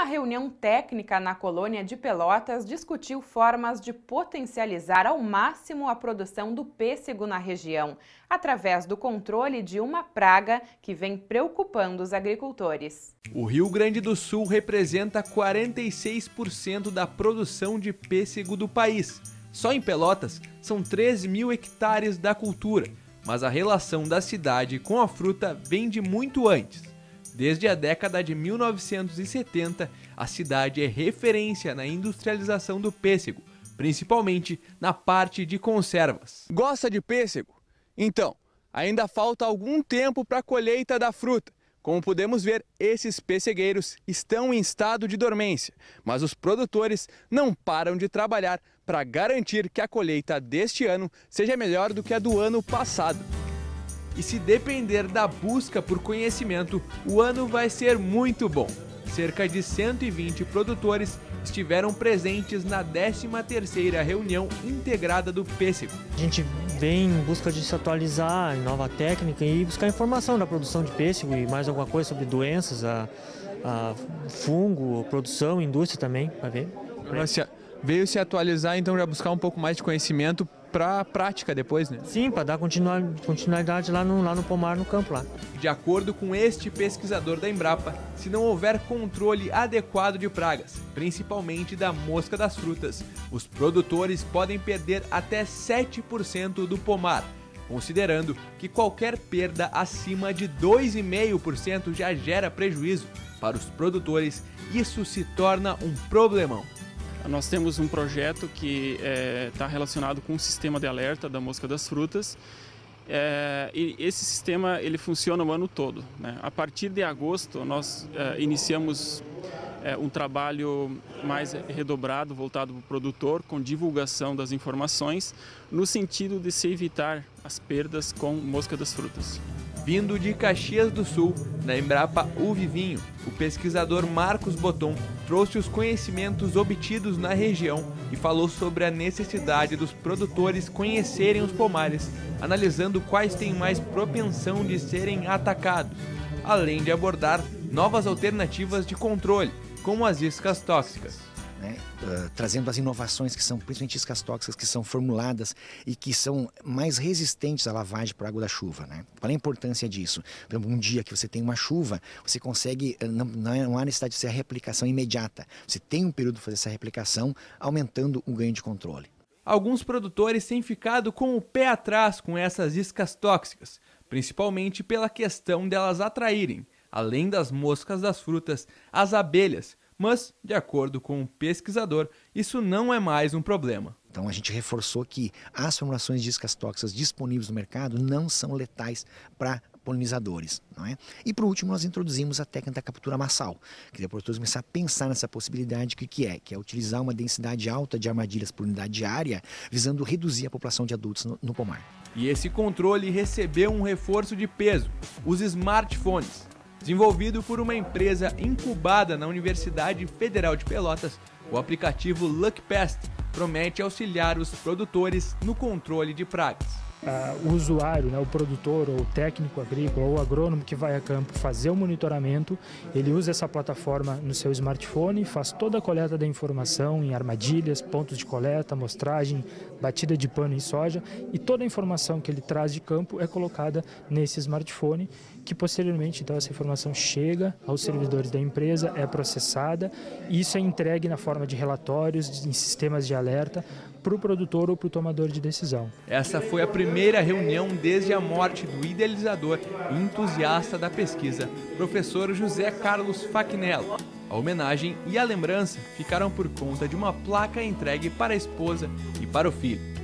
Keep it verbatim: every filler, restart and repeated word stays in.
Uma reunião técnica na colônia de Pelotas discutiu formas de potencializar ao máximo a produção do pêssego na região, através do controle de uma praga que vem preocupando os agricultores. O Rio Grande do Sul representa quarenta e seis por cento da produção de pêssego do país. Só em Pelotas são treze mil hectares da cultura, mas a relação da cidade com a fruta vem de muito antes. Desde a década de mil novecentos e setenta, a cidade é referência na industrialização do pêssego, principalmente na parte de conservas. Gosta de pêssego? Então, ainda falta algum tempo para a colheita da fruta. Como podemos ver, esses pessegueiros estão em estado de dormência, mas os produtores não param de trabalhar para garantir que a colheita deste ano seja melhor do que a do ano passado. E se depender da busca por conhecimento, o ano vai ser muito bom. Cerca de cento e vinte produtores estiveram presentes na décima terceira reunião integrada do pêssego. A gente vem em busca de se atualizar em nova técnica e buscar informação da produção de pêssego e mais alguma coisa sobre doenças, a, a fungo, produção, indústria também, para ver. Você veio se atualizar, então já buscar um pouco mais de conhecimento para a prática depois, né? Sim, para dar continuidade lá no, lá no pomar, no campo lá. De acordo com este pesquisador da Embrapa, se não houver controle adequado de pragas, principalmente da mosca das frutas, os produtores podem perder até sete por cento do pomar, considerando que qualquer perda acima de dois vírgula cinco por cento já gera prejuízo. Para os produtores, isso se torna um problemão. Nós temos um projeto que está é, relacionado com o sistema de alerta da mosca das frutas. É, e esse sistema ele funciona o ano todo, né? A partir de agosto nós é, iniciamos é, um trabalho mais redobrado, voltado para o produtor, com divulgação das informações, no sentido de se evitar as perdas com mosca das frutas. Vindo de Caxias do Sul, na Embrapa Uvivinho, o pesquisador Marcos Boton trouxe os conhecimentos obtidos na região e falou sobre a necessidade dos produtores conhecerem os pomares, analisando quais têm mais propensão de serem atacados, além de abordar novas alternativas de controle, como as iscas tóxicas. Né, uh, trazendo as inovações que são, principalmente iscas tóxicas, que são formuladas e que são mais resistentes à lavagem por água da chuva. Né? Qual é a importância disso? Por exemplo, um dia que você tem uma chuva, você consegue, não, não há necessidade de ser a replicação imediata. Você tem um período para fazer essa replicação, aumentando o ganho de controle. Alguns produtores têm ficado com o pé atrás com essas iscas tóxicas, principalmente pela questão delas atraírem, além das moscas das frutas, as abelhas. Mas, de acordo com o pesquisador, isso não é mais um problema. Então a gente reforçou que as formulações de iscas tóxicas disponíveis no mercado não são letais para polinizadores. Não é? E por último nós introduzimos a técnica da captura massal, que os produtores começar a pensar nessa possibilidade, que, que é? Que é utilizar uma densidade alta de armadilhas por unidade diária, visando reduzir a população de adultos no, no pomar. E esse controle recebeu um reforço de peso, os smartphones. Desenvolvido por uma empresa incubada na Universidade Federal de Pelotas, o aplicativo LuckPest promete auxiliar os produtores no controle de pragas. Uh, o usuário, né, o produtor, ou o técnico agrícola, ou o agrônomo que vai a campo fazer o monitoramento, ele usa essa plataforma no seu smartphone, faz toda a coleta da informação em armadilhas, pontos de coleta, amostragem, batida de pano em soja, e toda a informação que ele traz de campo é colocada nesse smartphone, que posteriormente então essa informação chega aos servidores da empresa, é processada e isso é entregue na forma de relatórios, em sistemas de alerta para o produtor ou para o tomador de decisão. Essa foi a primeira reunião desde a morte do idealizador e entusiasta da pesquisa, professor José Carlos Facnello. A homenagem e a lembrança ficaram por conta de uma placa entregue para a esposa e para o filho.